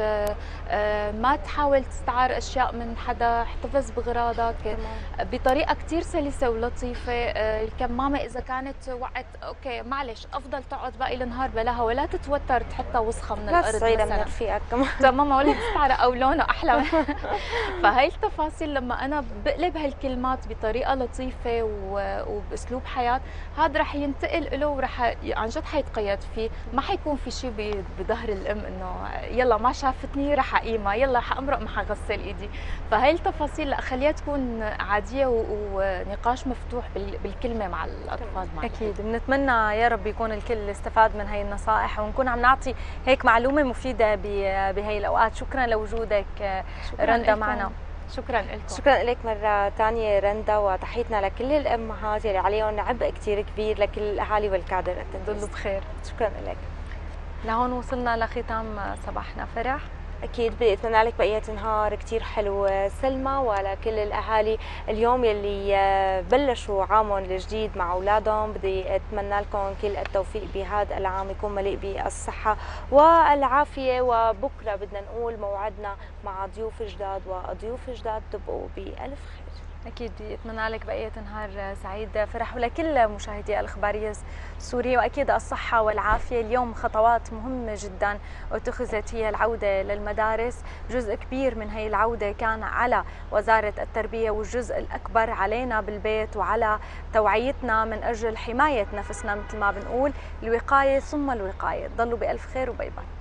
ما تحاول تستعار اشياء من حدا، احتفظ بغراضك بطريقه كثير سلسه ولطيفه. الكمامه اذا كانت وقت اوكي معلش افضل تقعد باقي النهار بلاها، ولا تتوتر تحطها وسخه من الارض مثلا من رفيقك كمان تمام، ولا تستعرى او لونه احلى. فهي التفاصيل لما انا بقلب هالكلمات بطريقه لطيفه وباسلوب حياه، هذا رح ينتقل له ورح عن جد حيتقيد فيه، ما حيكون في شيء بظهر الام انه يلا ما شافتني رح اقيمها، يلا حامرق ما حغسل ايدي. فهي التفاصيل لا خليها تكون عاديه ونقاش مفتوح بالكلمه مع الاطفال معنا. اكيد بنتمنى يا رب يكون الكل استفاد من هي النصائح، ونكون عم نعطي هيك معلومه مفيده بهي الاوقات. شكرا لوجودك رندا معنا. شكرا لكم. شكرا لك مرة ثانية رندا، وتحيتنا لكل الأمهات يلي عليهم عبء كثير كبير، لكل الأهالي والكادر التدريسي. ضلوا بخير. شكرا لك. لهون وصلنا لختام صباحنا. فرح، أكيد بدي أتمنى لك بقية نهار كتير حلو سلمى، ولكل الأهالي اليوم يلي بلشوا عامهم الجديد مع أولادهم بدي أتمنى لكم كل التوفيق بهذا العام، يكون مليء بالصحة والعافية. وبكرة بدنا نقول موعدنا مع ضيوف جداد، وضيوف جداد تبقوا بألف خير. أكيد أتمنى لك بقية نهار سعيد فرح، ولكل مشاهدي الإخبارية السورية، وأكيد الصحة والعافية. اليوم خطوات مهمة جدا اتخذت هي العودة للمدارس، جزء كبير من هي العودة كان على وزارة التربية، والجزء الأكبر علينا بالبيت وعلى توعيتنا من أجل حماية نفسنا، مثل ما بنقول الوقاية ثم الوقاية. ضلوا بألف خير وباي باي.